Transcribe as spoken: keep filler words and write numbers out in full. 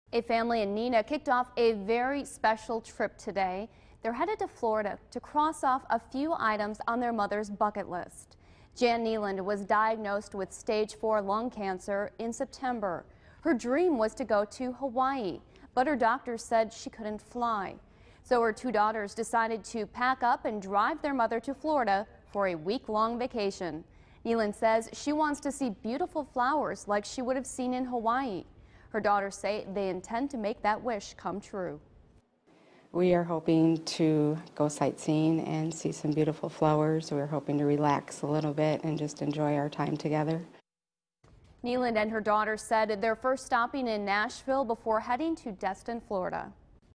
A family in Neenah kicked off a very special trip today. They're headed to Florida to cross off a few items on their mother's bucket list. Jan Neeland was diagnosed with stage four lung cancer in September. Her dream was to go to Hawaii, but her doctor said she couldn't fly. So her two daughters decided to pack up and drive their mother to Florida for a week-long vacation. Neeland says she wants to see beautiful flowers like she would have seen in Hawaii. Her daughters say they intend to make that wish come true. We are hoping to go sightseeing and see some beautiful flowers. We're hoping to relax a little bit and just enjoy our time together. Neeland and her daughters said they're first stopping in Nashville before heading to Destin, Florida.